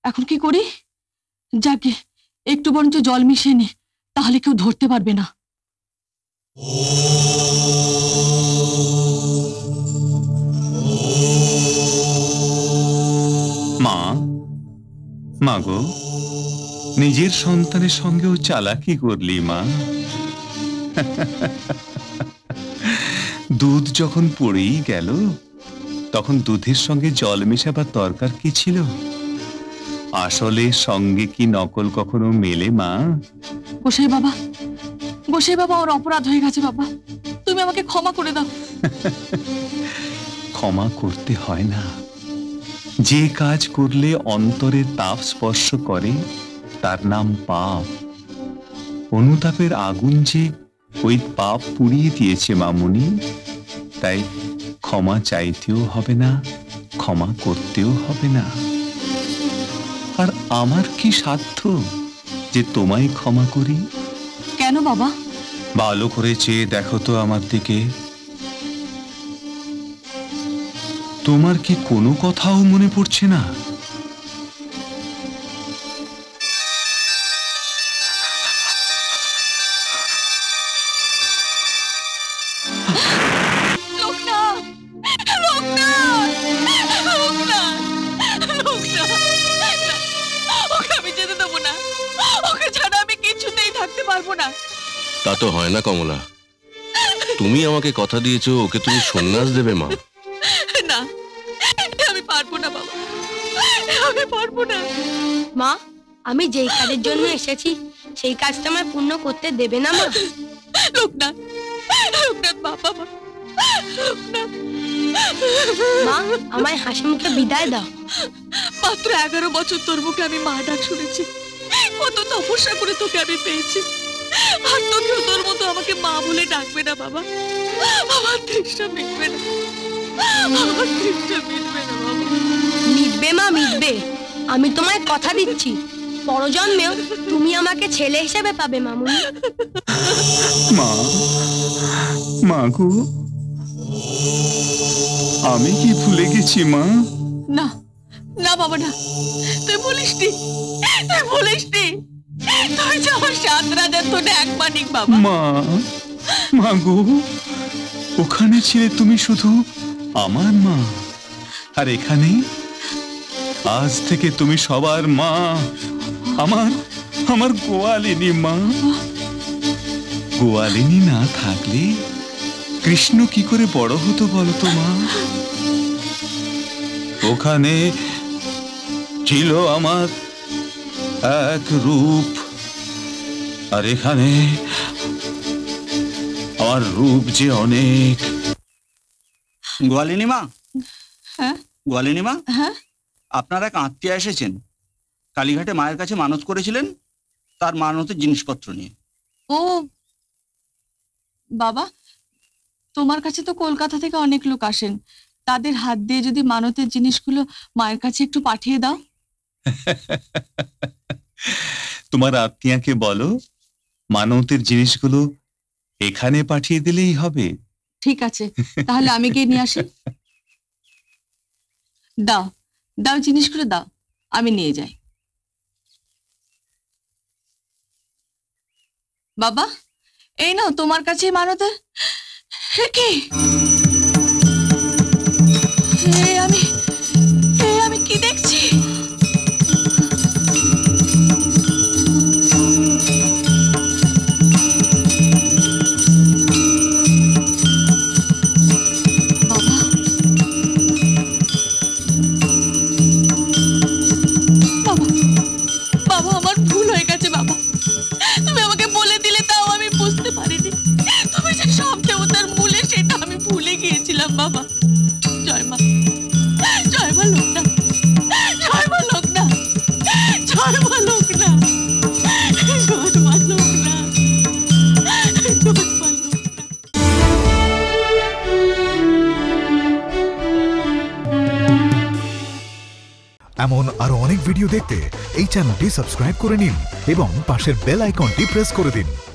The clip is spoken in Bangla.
এখন কি করি? যাকে একটু বরঞ্চ জল মিশিয়ে নি, তাহলে কেউ ধরতে পারবে না। মা, মা গো, নিজের সন্তানের সঙ্গেও চালাকি করলি মা। দুধ যখন পড়েই গেল, তখন দুধের সঙ্গে জল মেশাবার দরকার কি ছিল? আসলে সঙ্গে কি নকল কখনো মেলে মা? গোসাই বাবা, গোসাই বাবা, ওর অপরাধ হয়ে গেছে বাবা, তুমি আমাকে ক্ষমা করে দাও। ক্ষমা করতে হয় না। যে কাজ করলে অন্তরের তাপ স্পর্শ করে তার নাম পাপ। অনুতাপের আগুন যে ওই পাপ পুড়িয়ে দিয়েছে মামুনি, তাই ক্ষমা চাইতেও হবে না, ক্ষমা করতেও হবে না। আর আমার কি সাধ্য যে তোমায় ক্ষমা করি? কেন বাবা? ভালো করে চেয়ে দেখো তো আমার দিকে। তোমার কি কোনো কথাও মনে পড়ছে না? তা তো হয় না কমলা, তুমি আমাকে কথা দিয়েছো ওকে তুমি সন্ন্যাস দেবে মা। না, আমি পারবো না বাবা, আমি পারবো না। মা, আমি যেই কাজের জন্য এসেছি সেই কাজটা আমায় পূর্ণ করতে দেবে না মা? লোকনাথ, লোকনাথ বাবা, মা, আমায় হাসি মুখে বিদায় দাও। মাত্র 11 বছর তোর মুখে আমি মা ডাক শুনেছি, কত তপস্যা করে তোকে আমি পেয়েছি, আর তোকেও তোর মতো আমাকে মা বলে ডাকবে না বাবা। আমার তৃষ্ণা মিটবে না, আমার তৃষ্ণা মিটবে না বাবা। মিটবে মা, মিটবে। আমি তোমায় কথা দিচ্ছি, পরজন্মেও তুমি আমাকে ছেলে হিসেবে পাবে মামুনি। মা, মা গো, আমি কি ভুলে গেছি মা? না না বাবা, না, তুই ভুলিসনি, তুই ভুলিসনি, তুই যে আমার 7 রাজার তোর এক মানিক বাবা। মা, মা গো, ওখানে ছিলে তুমি শুধু আমার মা, আর এখানে আজ থেকে তুমি সবার মা, আমার আমার গোয়ালিনী মা। গোয়ালিনী না থাকলে কৃষ্ণ কি করে বড় হতো বলতো মা? ওখানে ছিল আমার এক রূপ, আর এখানে আমার রূপ যে অনেক। গোয়ালিনী মা, হ্যাঁ গোয়ালিনী মা, হ্যাঁ, আপনার এক আত্মীয় এসেছেন, কালীঘাটে মায়ের কাছে মানত করেছিলেন, তার মানতের জিনিসপত্র নিয়ে। ও বাবা, তোমার কাছে তো কলকাতা থেকে অনেক লোক আসেন, তাদের হাত দিয়ে যদি মানতের জিনিসগুলো মায়ের কাছে একটু পাঠিয়ে দাও। তোমার আত্মীয়াকে বলো মানতের জিনিসগুলো এখানে পাঠিয়ে দিলেই হবে। ঠিক আছে, তাহলে আমি গিয়ে নিয়ে আসি। দাও দাও, জিনিসগুলো দাও, আমি নিয়ে যাই। বাবা, এই নাও তোমার কাছে মানতের। কি আমি কি দেখছি? বাবা, জয় মা, জয় মা লোকনাথ, জয় মা লোকনাথ, জয় মা লোকনাথ, জয় মা লোকনাথ, জয় মা লোকনাথ। এমন আরো অনেক ভিডিও দেখতে এই চ্যানেলটি সাবস্ক্রাইব করে নিন এবং পাশের বেল আইকনটি প্রেস করে দিন।